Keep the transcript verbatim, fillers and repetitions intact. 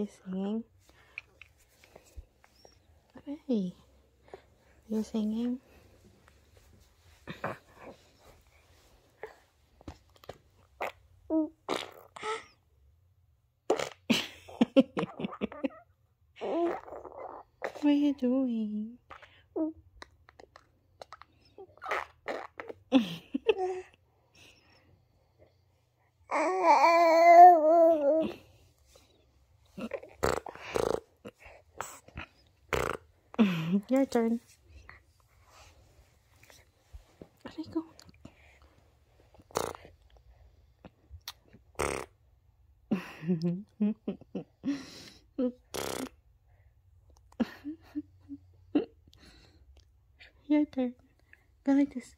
you singing? Hey, you singing? What are you doing? Your turn. There you go. Your turn. Go like this.